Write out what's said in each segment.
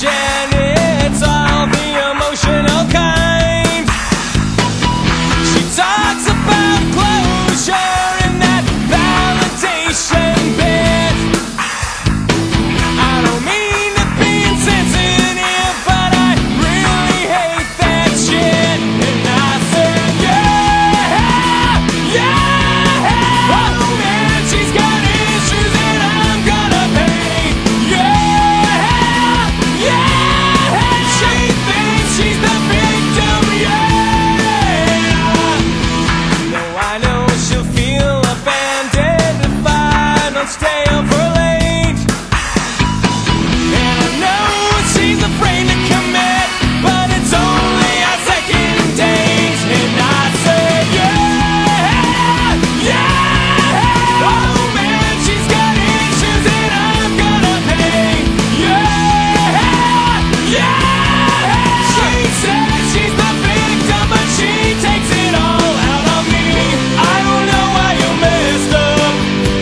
and it's all the emotional kind. She talks about closure and that validation bit. I don't mean to be insensitive, but I really hate that shit. And I said, yeah, yeah. Oh man, she's got issues and I'm gonna pay. Yeah, yeah. She thinks she's the victim, yeah. No, I know she'll feel abandoned if I don't stay up for late. And I know she's afraid to commit, but it's only our second date. And I say, yeah, yeah. Oh man, she's got issues and I'm gonna pay. Yeah, yeah. She says she's the victim, but she takes it all out on me. I don't know why you messed up.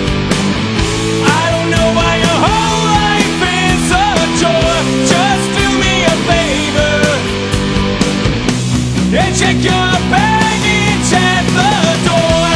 I don't know why your whole life is a chore. Just do me a favor and check your baggage at the door.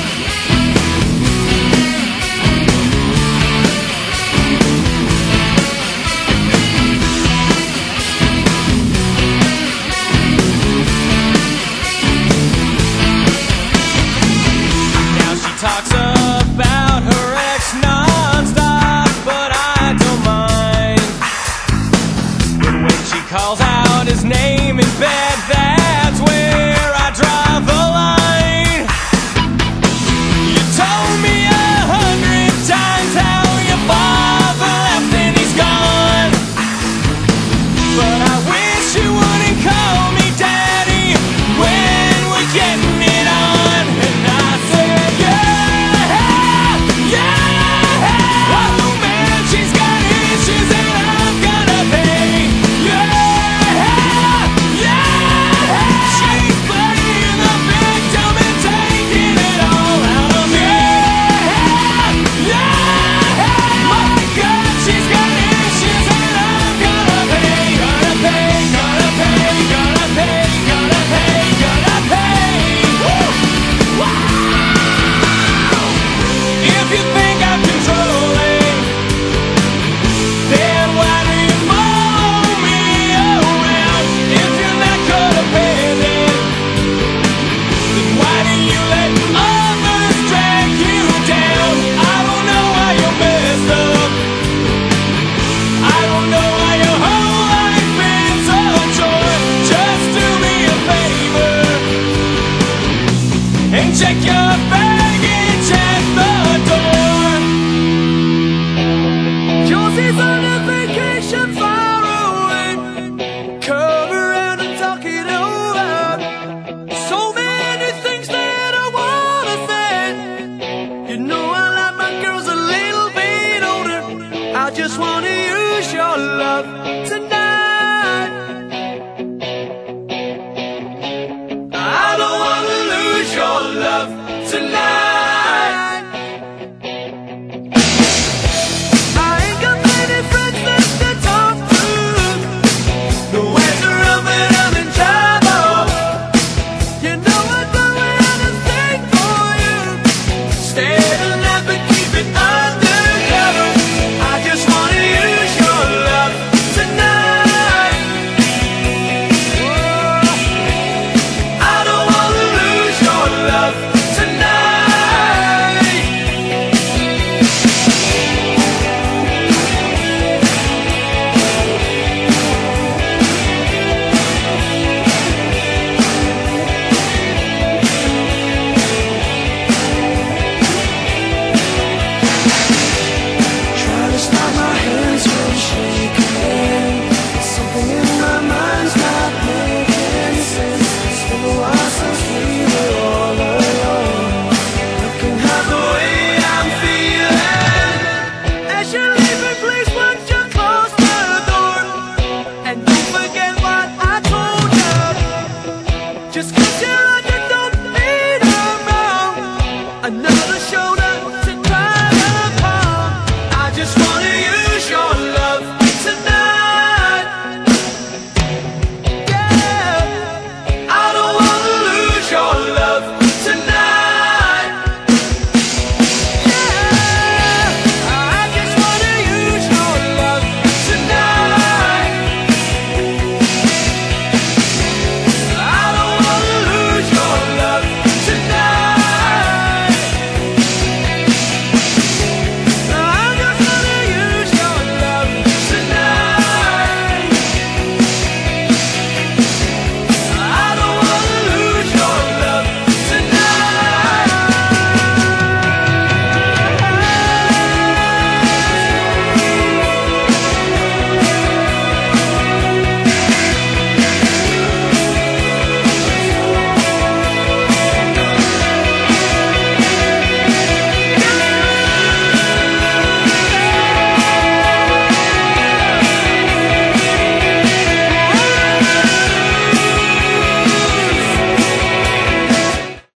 Now she talks about her ex non-stop, but I don't mind. But when she calls out his name in bed,